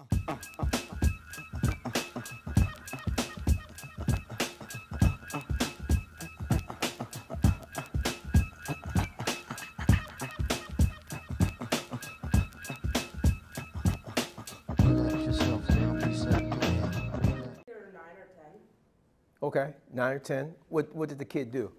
Okay, 9 or 10. What did the kid do?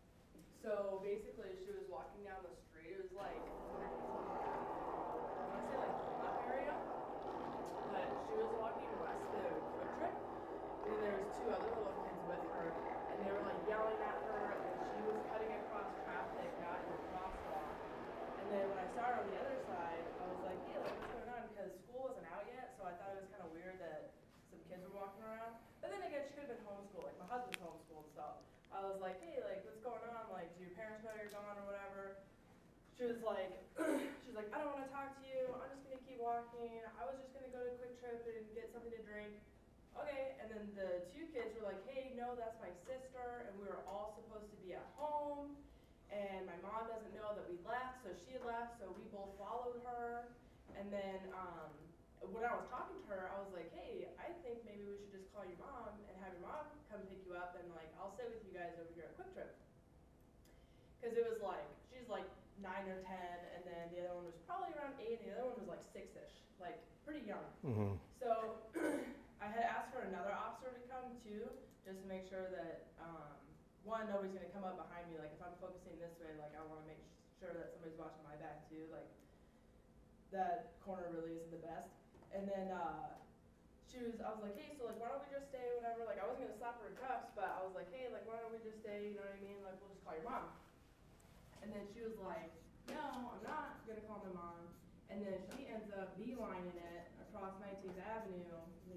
So basically, she was walking down the street. It was like, I want to say like Hilltop area, but she was walking west to Quick Trip, and then there was two other little kids with her, and they were like yelling at her, and she was cutting across traffic, not in the crosswalk. And then when I saw her on the other side, I was like, hey, like what's going on? Because school wasn't out yet, so I thought it was kind of weird that some kids were walking around. But then again, she could have been homeschooled. Like, my husband's homeschooled, so I was like, hey, like, what's going on? Like, do your parents know you're gone or whatever? She was like, I don't want to talk to you. I'm just going to keep walking. I was just going to go to Quick Trip and get something to drink. Okay, and then the two kids were like, hey, no, that's my sister, and we were all supposed to be at home, and my mom doesn't know that we left, so she left, so we both followed her. And then when I was talking to her, I was like, hey, I think maybe we should just call your mom and have your mom come pick you up, and like I'll stay with you guys over here at Quick Trip. Because it was like, she's like 9 or 10, and then the other one was probably around 8, and the other one was like 6-ish, like pretty young. Mm-hmm. So I had asked for another officer to come too, just to make sure that, one, nobody's gonna come up behind me. Like if I'm focusing this way, like I wanna make sure that somebody's watching my back too. Like that corner really isn't the best. And then I was like, hey, so like, why don't we just stay, whatever. Like, I wasn't gonna slap her in cuffs, but I was like, hey, like, why don't we just stay, you know what I mean? Like, we'll just call your mom. And then she was like, no, I'm not gonna call my mom. And then she ends up beelining it across 19th Avenue.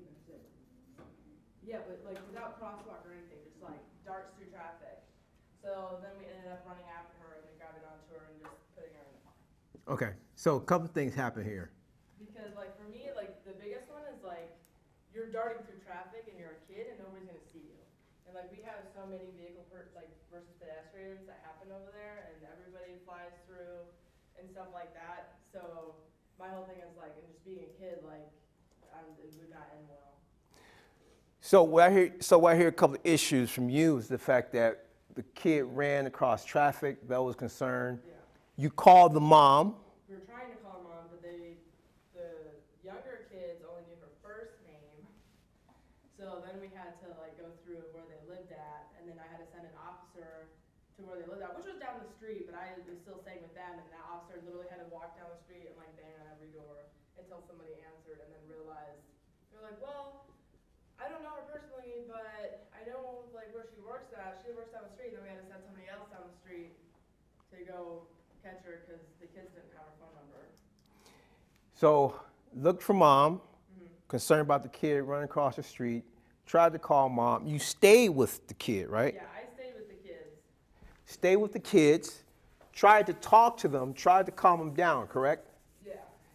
Yeah, but like without crosswalk or anything, just like darts through traffic. So then we ended up running after her and then grabbing onto her and just putting her in the car. Okay, so a couple things happen here. Because like for me, like the biggest one is like you're darting through traffic and you're a kid and nobody's gonna see you. And like we have so many vehicle versus pedestrians that happen over there, and everybody flies through and stuff like that. So my whole thing is like, and just being a kid, like it would not end well. So what I hear a couple of issues from you is the fact that the kid ran across traffic. That was concerned. Yeah. You called the mom. We were trying to call mom, but the younger kids only knew her first name. So then we had to like go through where they lived at, and then I had to send an officer to where they lived at, which was down the street, but I was still staying with them, and that officer literally had to walk down the street and like bang on every door until somebody answered, and then realized, they're like, well, I don't know her personally, but I know like where she works at. She works down the street, and then we had to send somebody else down the street to go catch her because the kids didn't have her phone number. So looked for mom, concerned about the kid running across the street, tried to call mom. You stayed with the kid, right? Yeah, I stayed with the kids. Stayed with the kids, tried to talk to them, tried to calm them down, correct? Yeah.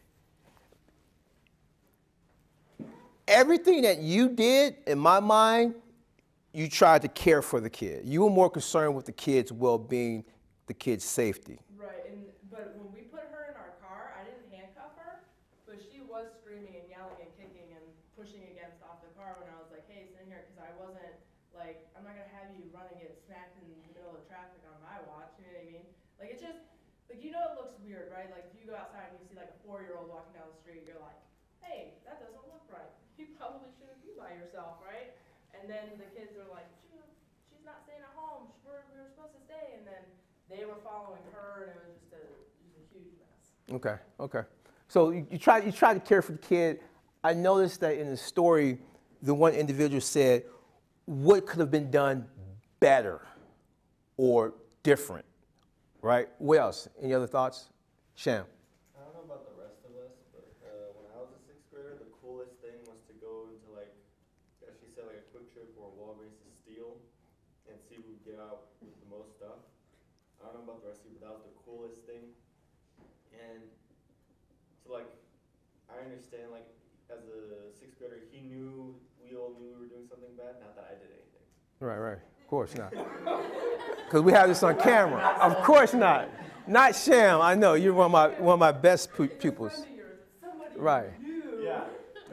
Everything that you did, in my mind, you tried to care for the kid. You were more concerned with the kid's well-being, the kid's safety. Right, but when we put her in our car, I didn't handcuff her, but she was screaming and yelling and kicking and pushing against off the car when I was like, hey, sit in here, because I wasn't, like, I'm not going to have you run and get smacked in the middle of traffic on my watch, you know what I mean? Like, it's just, like, you know it looks weird, right? Like, if you go outside and you see, like, a 4-year-old walking down the street, you're like, hey, that doesn't look right. You probably shouldn't be by yourself, right? And then the kids are like, she's not staying at home. We were supposed to stay. And then they were following her, and it was just a huge mess. Okay, okay. So you tried to care for the kid. I noticed that in the story, the one individual said, what could have been done better or different, right? What else? Any other thoughts? Sham. I don't know about the rest of us, but when I was a 6th grader, the coolest thing was to go into like, as she said, like a Quick Trip or a Walgreens to steal and see who would get out with the most stuff. I don't know about the rest of you, but that was the coolest thing. And so like, I understand like as a 6th grader, we all knew we were doing something bad, not that I did anything. Right, right. Of course not. Because we have this on camera. Of course not. Not Sham. I know you're one of my best pupils. Somebody Right. new. Yeah.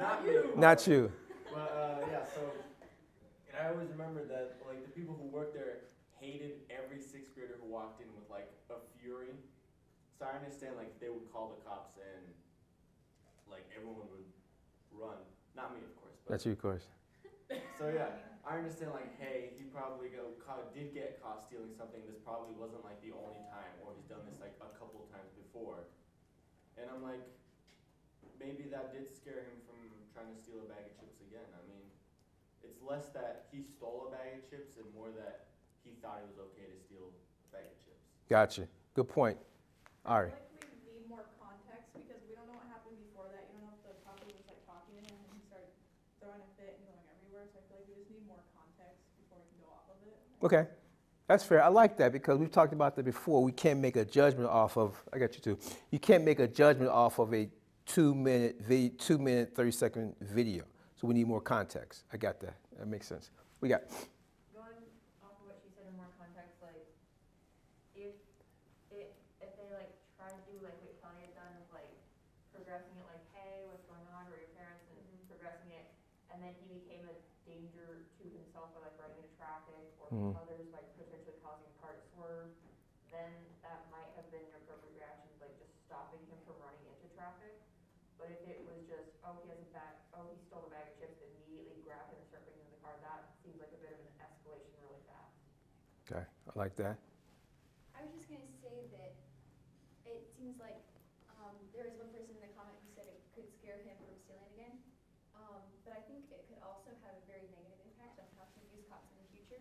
Not you. Not you. But yeah, so, and I always remember that like the people who worked there hated every sixth grader who walked in with like a fury. So I understand like they would call the cops and like everyone would run. Not me, of course. But That's you, of course. so yeah, I understand like, hey, he probably did get caught stealing something. This probably wasn't like the only time, or he's done this like a couple times before. And I'm like, maybe that did scare him from trying to steal a bag of chips again. I mean, it's less that he stole a bag of chips and more that he thought it was okay to steal a bag of chips. Gotcha. Good point. All right. I feel like we need more context because we don't know what happened before that. You don't know if the puppy was like talking to him and he started throwing a fit and going everywhere. So I feel like we just need more context before we can go off of it. Okay. That's fair. I like that because we've talked about that before. We can't make a judgment off of, I got you too. You can't make a judgment off of a 2 minute, 30-second video. So we need more context. I got that. That makes sense. We got. Going off of what she said in more context, like if they like try to do like what Kelly had done with like progressing it, like hey, what's going on, or your parents, and progressing it, and then he became a danger to himself by like running into traffic or others, like potentially causing a car to swerve, then that might have been an appropriate reaction, like just stopping him from running into traffic. But if it was just, oh, he stole a bag of chips, immediately grab him and start bringing him in the car, that seems like a bit of an escalation really fast. Okay. I like that. I was just going to say that it seems like there was one person in the comment who said it could scare him from stealing again. But I think it could also have a very negative impact on how to use cops in the future.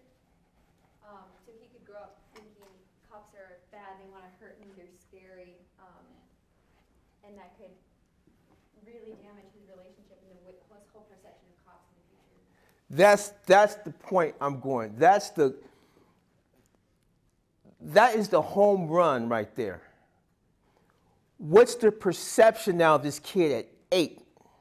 So he could grow up thinking cops are bad, they want to hurt me, they're scary, and that could really damage his relationship and his whole perception of cops in the future. That's the point I'm going. That is the home run right there. What's the perception now of this kid at 8?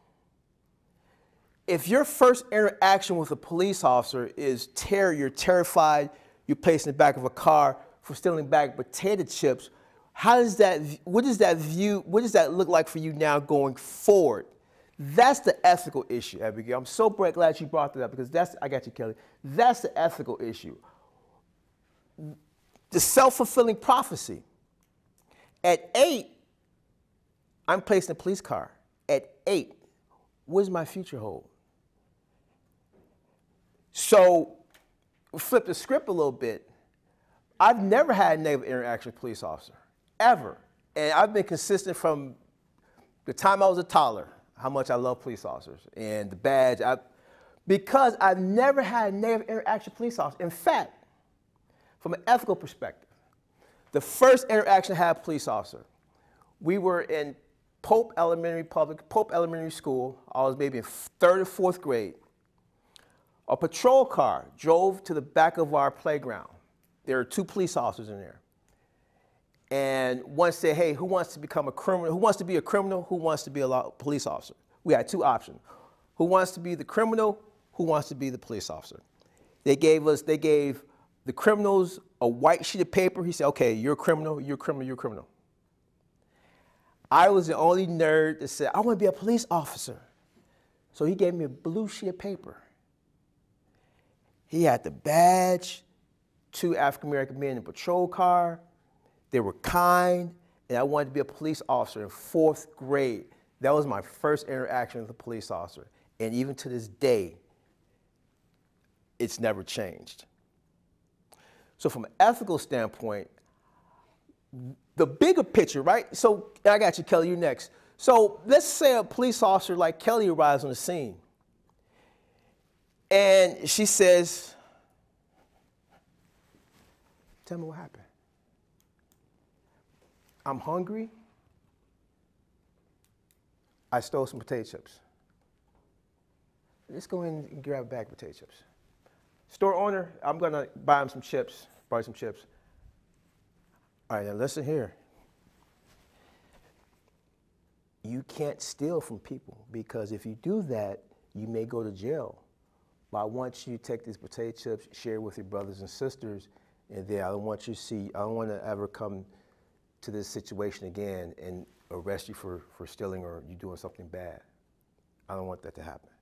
If your first interaction with a police officer is terror, you're terrified, you're placed in the back of a car for stealing a bag of potato chips, what does that look like for you now going forward? That's the ethical issue, Abigail. I'm so glad you brought that up because I got you, Kelly. That's the ethical issue. The self-fulfilling prophecy. At 8, I'm placed in a police car. At 8, what does my future hold? So, flip the script a little bit. I've never had a negative interaction with a police officer, ever. And I've been consistent from the time I was a toddler, how much I love police officers and the badge. Because I've never had a negative interaction with a police officer. In fact, from an ethical perspective, the first interaction I had with a police officer, we were in Pope Elementary School. I was maybe in 3rd or 4th grade. A patrol car drove to the back of our playground. There were 2 police officers in there. And one said, hey, who wants to become a criminal? Who wants to be a criminal? Who wants to be a police officer? We had 2 options. Who wants to be the criminal? Who wants to be the police officer? They gave the criminals a white sheet of paper. He said, okay, you're a criminal, you're a criminal, you're a criminal. I was the only nerd that said, I want to be a police officer. So he gave me a blue sheet of paper. He had the badge, 2 African-American men in a patrol car. They were kind, and I wanted to be a police officer in 4th grade. That was my first interaction with a police officer. And even to this day, it's never changed. So from an ethical standpoint, the bigger picture, right? So I got you, Kelly, you next. So let's say a police officer like Kelly arrives on the scene. And she says, tell me what happened. I'm hungry. I stole some potato chips. Let's go in and grab a bag of potato chips. Store owner, I'm going to buy him some chips, buy some chips. All right, now listen here. You can't steal from people because if you do that, you may go to jail. But I want you to take these potato chips, share with your brothers and sisters, and then I don't want to ever come to this situation again and arrest you for stealing or you doing something bad. I don't want that to happen.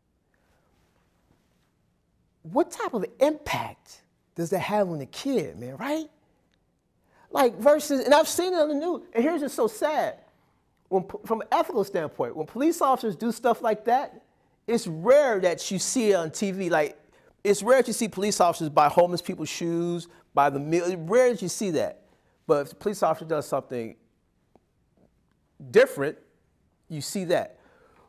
What type of impact does that have on the kid, man, right? Like versus, and I've seen it on the news, and here's what's so sad. From an ethical standpoint, when police officers do stuff like that, it's rare that you see it on TV. Like, it's rare that you see police officers buy homeless people's shoes, buy the meal. It's rare that you see that. But if the police officer does something different, you see that.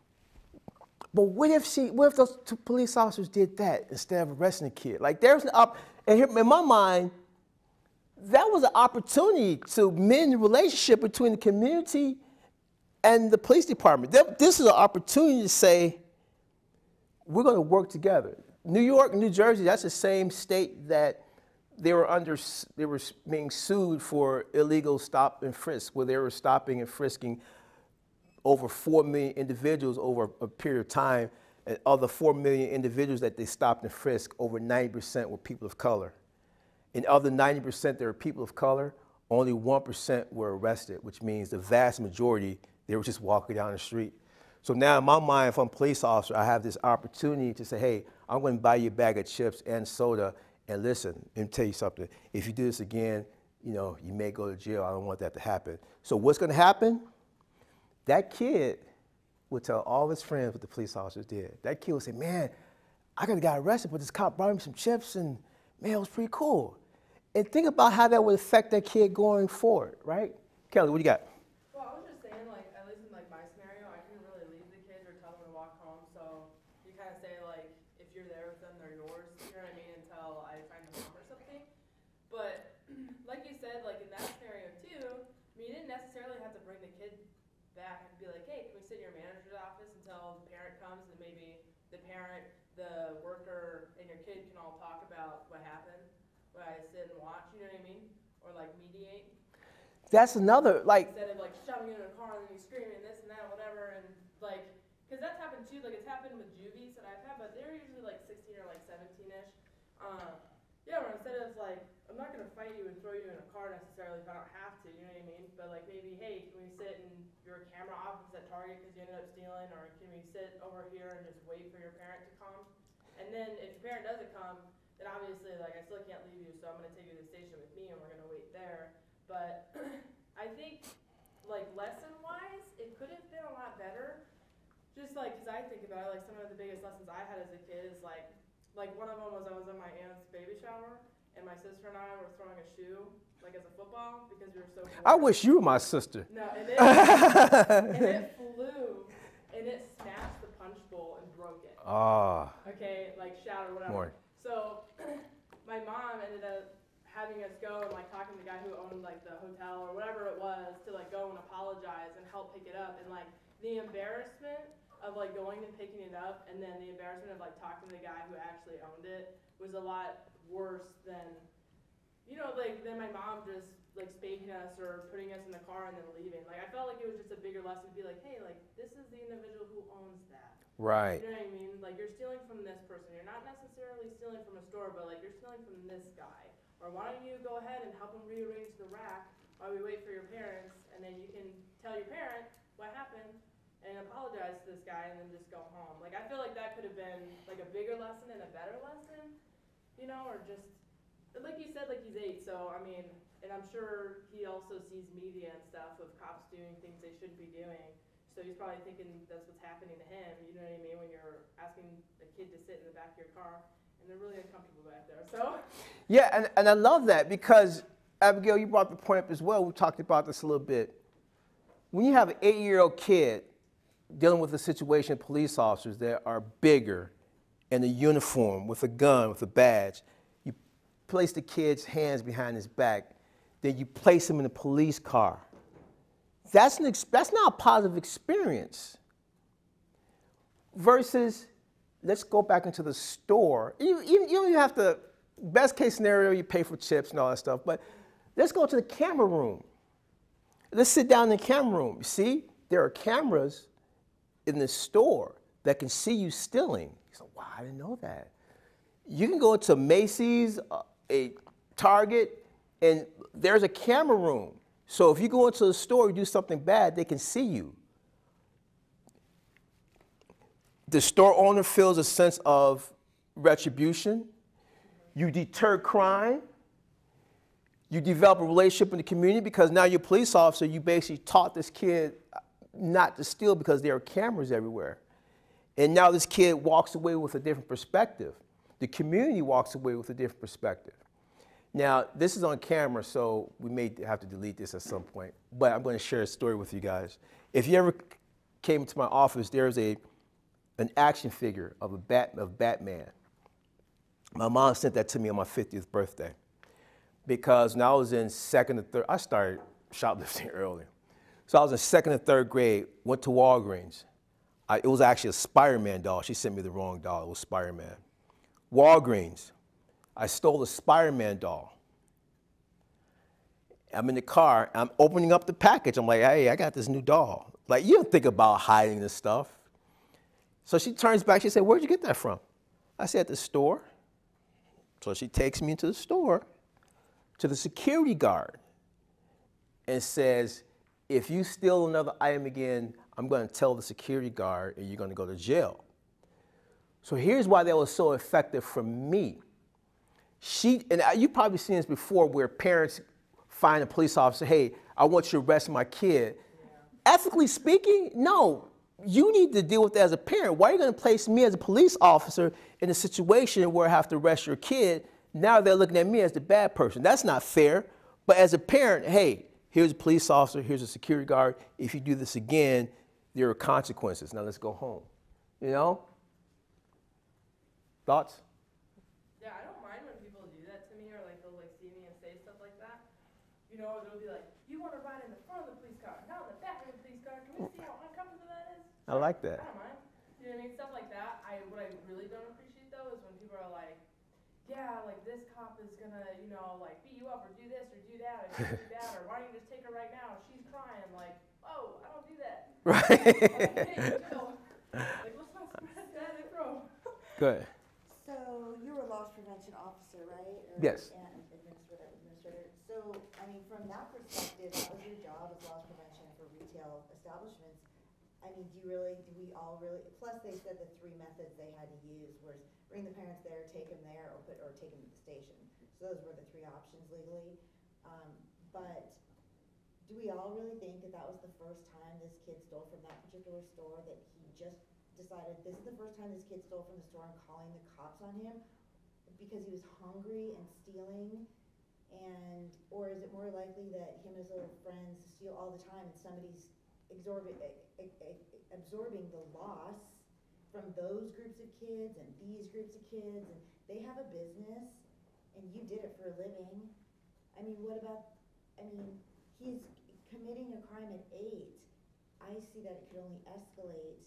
But what if those two police officers did that instead of arresting the kid? Like, there's an and here, in my mind, that was an opportunity to mend the relationship between the community and the police department. This is an opportunity to say, we're going to work together. New York and New Jersey, that's the same state that they were being sued for illegal stop and frisk, where they were stopping and frisking over 4 million individuals over a period of time, and of the 4 million individuals that they stopped and frisked, over 90% were people of color. And of the 90% that were people of color, only 1% were arrested, which means the vast majority, they were just walking down the street. So now in my mind, if I'm a police officer, I have this opportunity to say, hey, I'm going to buy you a bag of chips and soda, and listen, let me tell you something. If you do this again, you know, you may go to jail. I don't want that to happen. So what's going to happen? That kid would tell all his friends what the police officers did. That kid would say, man, I could have got arrested, but this cop brought me some chips, and man, it was pretty cool. And think about how that would affect that kid going forward, right? Kelly, what do you got? Well, I was just saying, like, at least in like my scenario, I couldn't really leave the kids or tell them to walk home. So you kind of say, like, if you're there with them, they're yours. You know what I mean? Until I find them home or something. But like you said, like in that scenario too, I mean, you didn't necessarily have to bring the kid back and be like, hey, can we sit in your manager's office until the parent comes, and maybe the parent, the worker, and your kid can all talk about what happened. Where I sit and watch, you know what I mean? Or like mediate. That's another, like, instead of like shoving it in a car and then you screaming this and that, whatever, and like, because that's happened too. Like it's happened with juvies that I've had, but they're usually like 16 or like 17-ish. Yeah, where instead of like, I'm not gonna fight you and throw you in a car necessarily if I don't have to, you know what I mean? But like maybe, hey, can we sit in your camera office at Target because you ended up stealing, or can we sit over here and just wait for your parent to come? And then if your parent doesn't come, then obviously, like, I still can't leave you, so I'm going to take you to the station with me, and we're going to wait there. But I think, like, lesson-wise, it could have been a lot better. Just, like, because I think about it, like, some of the biggest lessons I had as a kid is, like one of them was I was in my aunt's baby shower, and my sister and I were throwing a shoe, like, as a football, because we were so bored. I wish you were my sister. No, and it flew, and it smashed the punch bowl and broke it. Ah. Okay, like, shattered, whatever. More. So my mom ended up having us go and like talking to the guy who owned like the hotel or whatever it was to like go and apologize and help pick it up, and like the embarrassment of like going and picking it up, and then the embarrassment of like talking to the guy who actually owned it was a lot worse than, you know, like than my mom just like spanking us or putting us in the car and then leaving. Like I felt like it was just a bigger lesson to be like, hey, like this is the individual who owns that. Right. You know what I mean? Like, you're stealing from this person. You're not necessarily stealing from a store, but, like, you're stealing from this guy. Or why don't you go ahead and help him rearrange the rack while we wait for your parents, and then you can tell your parent what happened and apologize to this guy and then just go home. Like, I feel like that could have been, like, a bigger lesson and a better lesson, you know, or just, like you said, like, he's 8, so, I mean, and I'm sure he also sees media and stuff of cops doing things they shouldn't be doing. So he's probably thinking that's what's happening to him, you know what I mean, when you're asking a kid to sit in the back of your car, and they're really uncomfortable back there, so. Yeah, and I love that because, Abigail, you brought the point up as well. We talked about this a little bit. When you have an 8-year-old kid dealing with a situation of police officers that are bigger in a uniform, with a gun, with a badge, you place the kid's hands behind his back, then you place him in a police car. That's not a positive experience. Versus, let's go back into the store. You don't have to, best case scenario, you pay for chips and all that stuff, but let's go to the camera room. Let's sit down in the camera room. You see, there are cameras in the store that can see you stealing. You say, wow, I didn't know that. You can go to Macy's, a Target, and there's a camera room. So if you go into the store, you do something bad, they can see you. the store owner feels a sense of retribution. You deter crime. You develop a relationship in the community because now you're a police officer. You basically taught this kid not to steal because there are cameras everywhere. And now this kid walks away with a different perspective. The community walks away with a different perspective. Now, this is on camera, so we may have to delete this at some point, but I'm going to share a story with you guys. If you ever came to my office, there's an action figure of Batman. My mom sent that to me on my 50th birthday because when I was in second or third, I started shoplifting early. So I was in second and third grade, went to Walgreens. It was actually a Spider-Man doll. She sent me the wrong doll. It was Spider-Man. Walgreens. I stole a Spider-Man doll. I'm in the car. I'm opening up the package. I'm like, hey, I got this new doll. Like, you don't think about hiding this stuff. So she turns back. She said, where'd you get that from? I said, at the store. So she takes me into the store to the security guard and says, if you steal another item again, I'm going to tell the security guard and you're going to go to jail. So here's why that was so effective for me. And you've probably seen this before where parents find a police officer, hey, I want you to arrest my kid. Yeah. Ethically speaking, no, you need to deal with that as a parent. Why are you going to place me as a police officer in a situation where I have to arrest your kid? Now they're looking at me as the bad person. That's not fair. But as a parent, hey, here's a police officer, here's a security guard. If you do this again, there are consequences. Now let's go home. You know? Thoughts? Yeah, I don't mind when people do that to me, or like they'll like see me and say stuff like that. You know, they'll be like, "You want to ride in the front of the police car, not in the back of the police car. Can we see how uncomfortable that is?" I like that. I don't mind. You know what I mean? Stuff like that. What I really don't appreciate though is when people are like, "Yeah, like this cop is gonna, you know, like beat you up or do this or do that or do that, or why don't you just take her right now? She's crying." Like, oh, I don't do that. Right. Hey, chill. Like, let's not spread that and throw. Good. So you were a loss prevention officer, right? Yes. And administrator. So, I mean, from that perspective, that was your job as loss prevention for retail establishments. I mean, do we all really, plus they said the three methods they had to use was bring the parents there, take them there, or take them to the station. So those were the three options legally. But do we all really think that that was the first time this kid stole from that particular store, that he just decided this is the first time this kid stole from the store and calling the cops on him because he was hungry and stealing? Or is it more likely that him and his little friends steal all the time and somebody's absorbing the loss from those groups of kids and these groups of kids, and they have a business and you did it for a living? I mean, he's committing a crime at 8. I see that it could only escalate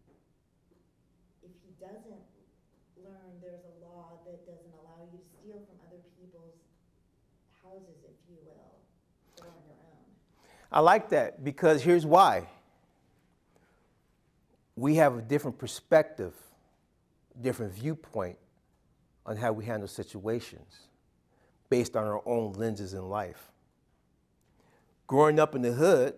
if he doesn't learn there's a law that doesn't allow you to steal from other people's houses, if you will, or on your own. I like that because here's why. We have a different perspective, different viewpoint on how we handle situations based on our own lenses in life. Growing up in the hood,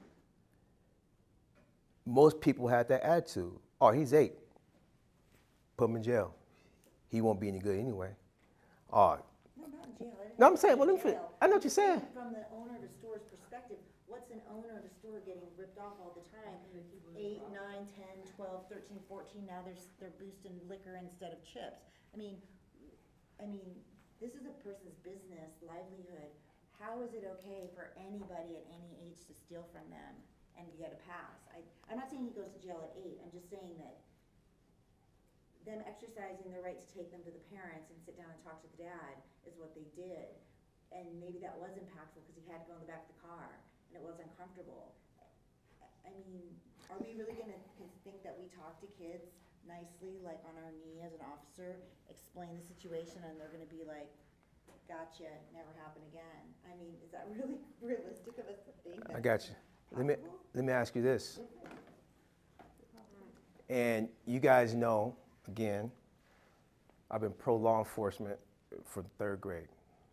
most people had that attitude. Oh, he's 8. Put him in jail. He won't be any good anyway. Oh. No, not in jail. No, I'm saying, well, I know what you're saying. From the owner of the store's perspective, what's an owner of a store getting ripped off all the time? 8, 9, 10, 12, 13, 14, now they're boosting liquor instead of chips. I mean, this is a person's business, livelihood. How is it okay for anybody at any age to steal from them and get a pass? I'm not saying he goes to jail at 8. I'm just saying that them exercising their right to take them to the parents and sit down and talk to the dad is what they did. And maybe that was impactful because he had to go in the back of the car and it was uncomfortable. I mean, are we really going to think that we talk to kids nicely, like on our knee as an officer, explain the situation, and they're going to be like, gotcha, never happen again? I mean, is that really realistic of us to think? I got you. Let me ask you this. And you guys know, again, I've been pro law enforcement from 3rd grade.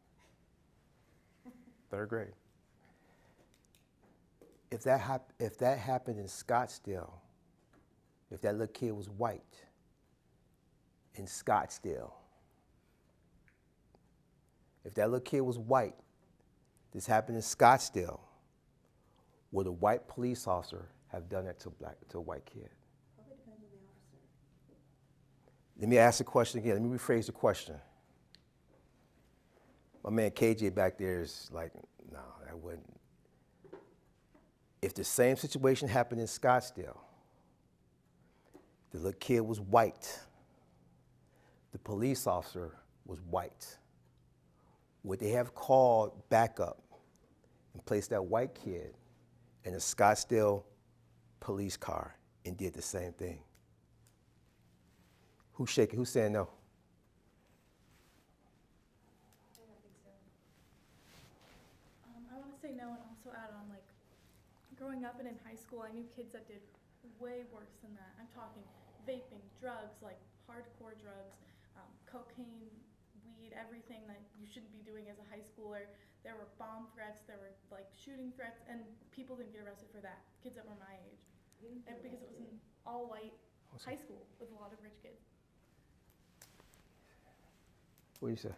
3rd grade. If that happened in Scottsdale, if that little kid was white in Scottsdale, if that little kid was white, this happened in Scottsdale, would a white police officer have done that to a white kid? Probably depends on the officer. Let me ask the question again. Let me rephrase the question. My man KJ back there is like, no, that wouldn't. If the same situation happened in Scottsdale, the little kid was white, the police officer was white, would they have called backup and placed that white kid in a Scottsdale police car and did the same thing? Who's shaking? Who's saying no? I want to say no and also add on, like, growing up and in high school, I knew kids that did way worse than that. I'm talking vaping, drugs, like hardcore drugs, cocaine, weed, everything that you shouldn't be doing as a high schooler. There were bomb threats, there were like shooting threats, and people didn't get arrested for that, kids that were my age. And because it was an all-white high school with a lot of rich kids. What do you say?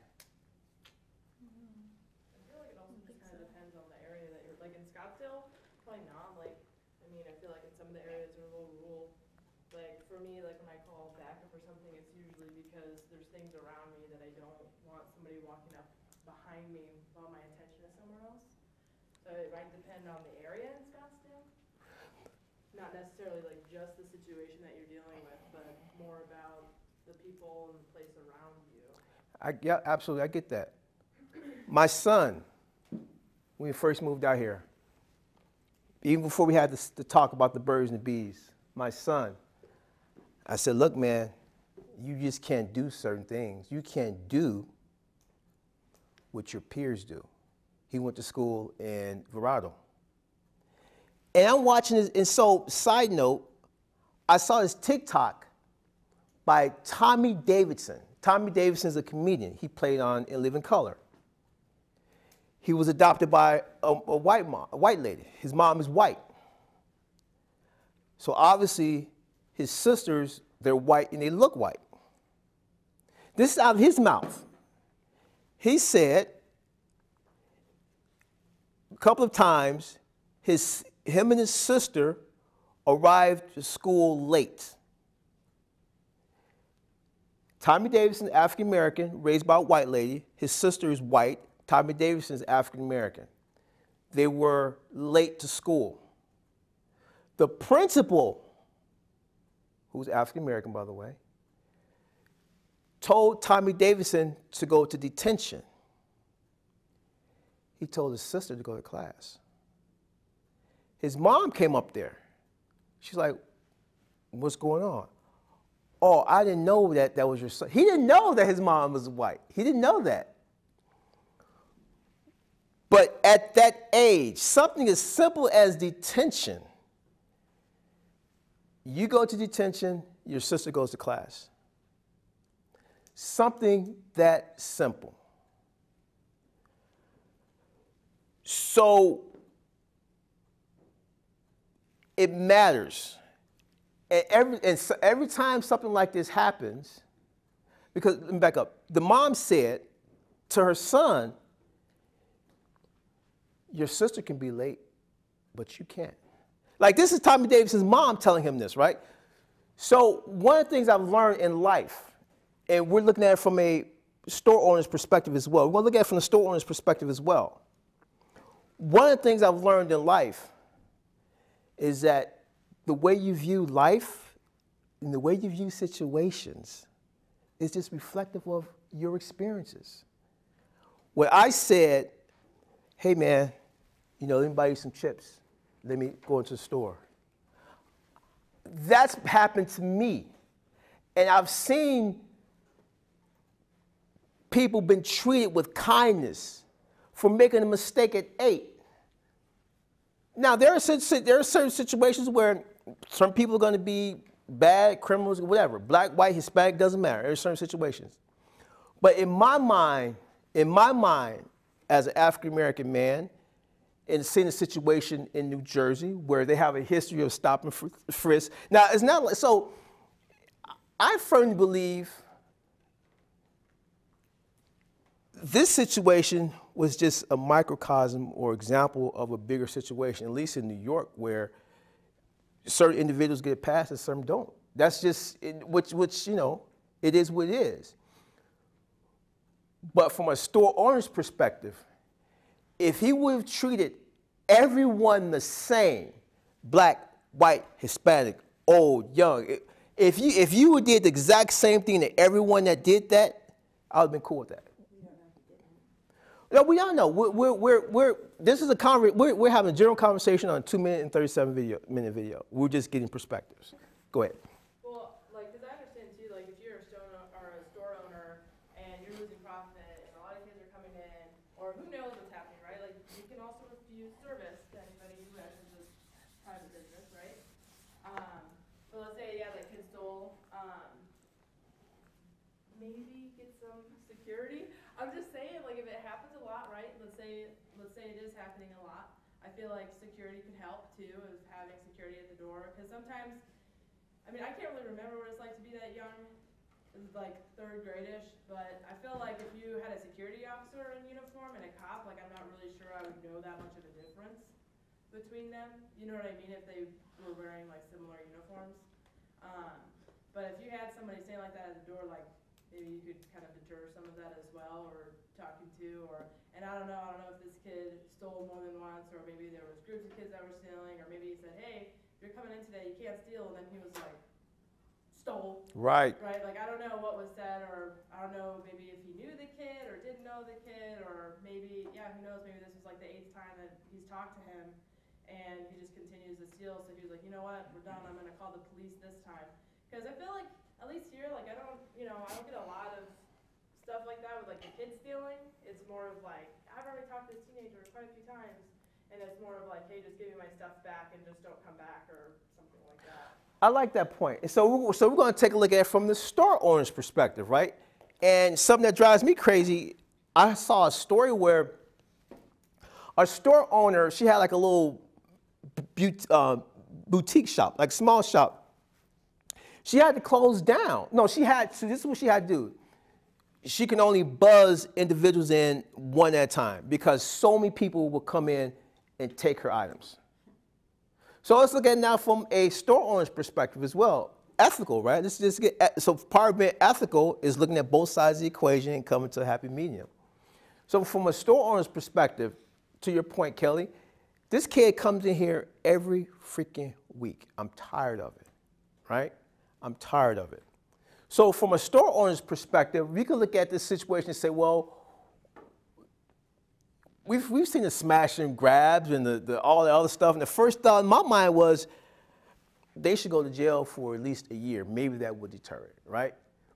I feel like it also just kind of depends on the area that you're, like in Scottsdale, probably not, like, I mean, I feel like in some of the areas are a little rural. Like, for me, like, when I call backup or something, it's usually because there's things around me that I don't want somebody walking up behind me while my attention is somewhere else. So it might depend on the area in Scottsdale. Not necessarily, like, just the situation that you're dealing with, but more about the people and the place around you. Yeah, absolutely, I get that. My son, when we first moved out here, even before we had the talk about the birds and the bees, my son, I said, look, man, you just can't do certain things. You can't do what your peers do. He went to school in Verado. And I'm watching this, and so, side note, I saw this TikTok by Tommy Davidson. Tommy Davidson is a comedian. He played on In Living Color. He was adopted by a white lady. His mom is white. So obviously, his sisters, they're white and they look white. This is out of his mouth. He said a couple of times, him and his sister arrived to school late. Tommy Davidson, African American, raised by a white lady. His sister is white. Tommy Davidson is African American. They were late to school. The principal, who's African American, by the way, told Tommy Davidson to go to detention. He told his sister to go to class. His mom came up there. She's like, what's going on? Oh, I didn't know that was your son. He didn't know that his mom was white. He didn't know that. But at that age, something as simple as detention, you go to detention, your sister goes to class. Something that simple. So it matters. And every time something like this happens, because, let me back up. The mom said to her son, your sister can be late, but you can't. Like, this is Tommy Davidson's mom telling him this, right? So one of the things I've learned in life, and we're looking at it from a store owner's perspective as well. We're going to look at it from the store owner's perspective as well. One of the things I've learned in life is that the way you view life and the way you view situations is just reflective of your experiences. When I said, hey man, let me buy you some chips. Let me go into the store. That's happened to me. And I've seen people been treated with kindness for making a mistake at 8. Now, there are certain situations where some people are going to be bad, criminals, whatever. Black, white, Hispanic, doesn't matter. There are certain situations. But in my mind, as an African-American man, and seen a situation in New Jersey where they have a history of stop and frisk. Now, it's not like, so I firmly believe this situation was just a microcosm or example of a bigger situation, at least in New York, where certain individuals get passed and some don't. That's just, which, you know, it is what it is. But from a store owner's perspective, if he would have treated everyone the same, black, white, Hispanic, old, young, if you did the exact same thing to everyone that did that, I would have been cool with that. No, we all know. This is we're having a general conversation on a 2-minute and 37-minute video. We're just getting perspectives. Go ahead. Well, like, because I understand too, like, if you're a store owner and you're losing profit and a lot of kids are coming in, or who knows what's happening, right? Like, you can also refuse service to anybody who has this private business, right? But let's say, yeah, the kid stole, maybe get some security. I'm just saying, like, if it happens a lot, right? Let's say it is happening a lot. I feel like security could help too, is having security at the door. Because sometimes, I mean, I can't really remember what it's like to be that young. It was like 3rd grade-ish, but I feel like if you had a security officer in uniform and a cop, like, I'm not really sure I would know that much of a difference between them. You know what I mean? If they were wearing like similar uniforms. But if you had somebody saying like that at the door, like, maybe you could kind of deter some of that as well, or talking to, and I don't know if this kid stole more than once, or maybe there was groups of kids that were stealing, or maybe he said, hey, you're coming in today, you can't steal, and then he was like, stole. Right. Right, like, I don't know what was said, or I don't know, maybe if he knew the kid, or didn't know the kid, or maybe, yeah, who knows, maybe this was like the 8th time that he's talked to him, and he just continues to steal, so he was like, you know what, we're done, I'm gonna call the police this time. Because I feel like, at least here, like, I don't get a lot of stuff like that with, like, the kids stealing. It's more of, like, I've already talked to this teenager quite a few times, and it's more of, like, hey, just give me my stuff back and just don't come back, or something like that. I like that point. So we're going to take a look at it from the store owner's perspective, right? And something that drives me crazy, I saw a story where a store owner, she had like a little boutique shop, like small shop. She had to close down. No, this is what she had to do. She can only buzz individuals in one at a time because so many people will come in and take her items. So let's look at it now from a store owner's perspective as well. Ethical, right? So part of being ethical is looking at both sides of the equation and coming to a happy medium. So from a store owner's perspective, to your point, Kelly, this kid comes in here every freaking week. I'm tired of it, right? I'm tired of it. So from a store owner's perspective, we can look at this situation and say, well, we've seen the smash and grabs and all the other stuff. And the first thought in my mind was they should go to jail for at least a year. Maybe that would deter it, right?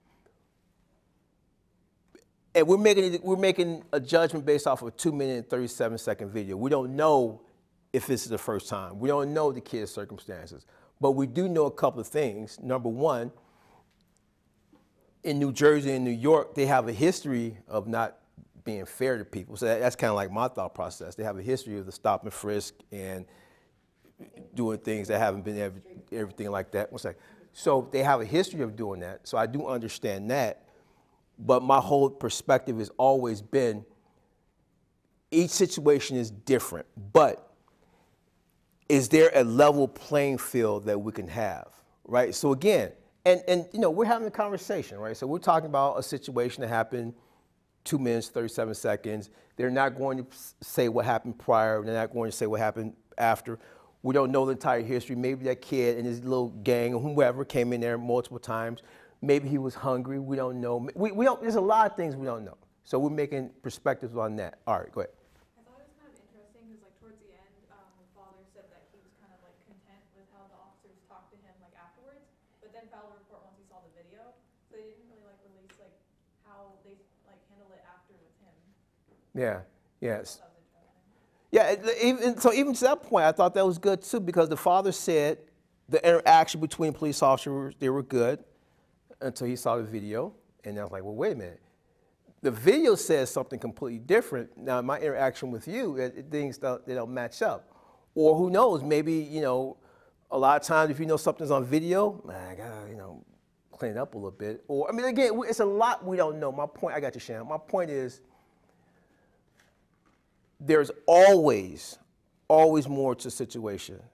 And we're making a judgment based off of a 2-minute and 37-second video. We don't know if this is the first time. We don't know the kid's circumstances. But we do know a couple of things. Number one, in New Jersey and New York, they have a history of not being fair to people. So that's kind of like my thought process. They have a history of the stop and frisk and doing things that haven't been everything like that. One second. So they have a history of doing that. So I do understand that. But my whole perspective has always been each situation is different. But is there a level playing field that we can have, right? So again, and you know, we're having a conversation, right? So we're talking about a situation that happened 2 minutes, 37 seconds. They're not going to say what happened prior. They're not going to say what happened after. We don't know the entire history. Maybe that kid and his little gang or whoever came in there multiple times. Maybe he was hungry. We don't know. We don't, there's a lot of things we don't know. So we're making perspectives on that. All right, go ahead. I thought it was kind of interesting because, like, towards the end, the father said that he was kind of like content with how the officers talked to him like afterwards, but then filed a report once he saw the video. So they didn't really like release like how they like handled it after with him. Yeah. Yes. That was interesting. Yeah. Even to that point, I thought that was good too because the father said the interaction between police officers, they were good until he saw the video, and I was like, well, wait a minute. the video says something completely different. Now, my interaction with you, things they don't match up. Or who knows, maybe, you know, a lot of times if you know something's on video, man, I gotta, you know, clean it up a little bit. Or, I mean, again, it's a lot we don't know. My point, I got you, Shannon. My point is, there's always more to a situation